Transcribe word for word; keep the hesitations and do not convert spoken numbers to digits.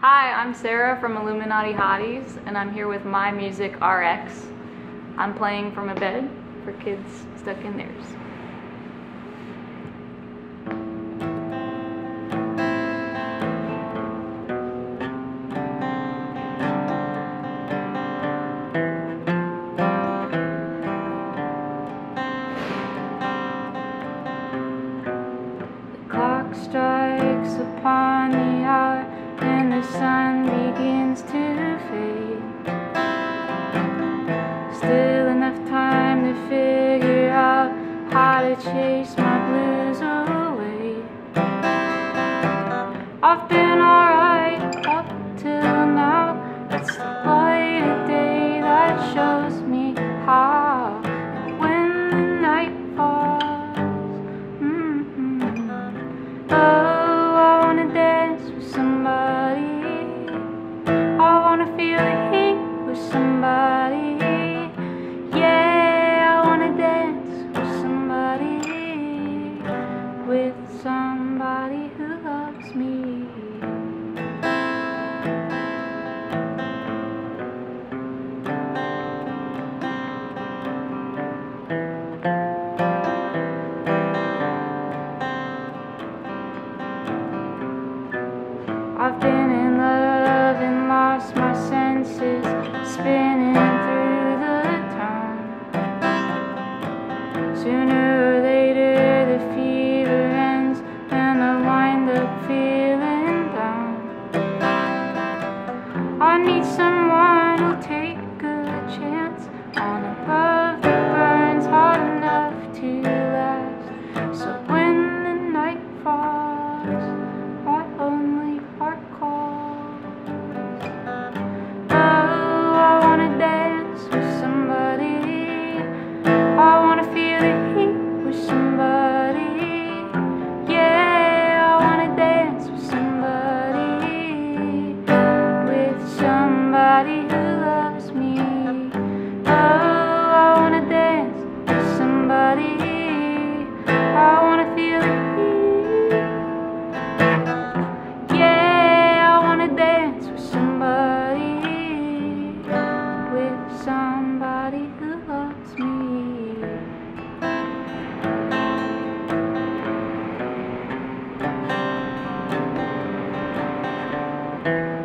Hi, I'm Sarah from Illuminati Hotties, and I'm here with MyMusicRx. I'm playing from a bed for kids stuck in theirs. The clock strikes upon the hour and the sun begins to fade. Still enough time to figure out how to chase my blues away. I've been alright up till now. It's the light of day that shows me how. And when the night falls, mm-hmm, oh, I wanna dance with somebody. I wanna feel the heat with somebody. Yeah, I wanna dance with somebody, with somebody who loves me. I've been in love and lost my senses, spinning through the town. Sooner or later the fever ends and I wind up feeling down. I need someone who'll take a chance on a love that burns hot enough to last. So when the night falls, my only heart calls. Oh, I wanna dance with somebody. I wanna feel the heat with somebody. Yeah, I wanna dance with somebody, with somebody who loves me. Oh, I wanna dance with somebody. I wanna feel the heat. Yeah, I wanna dance with somebody, with somebody who loves me.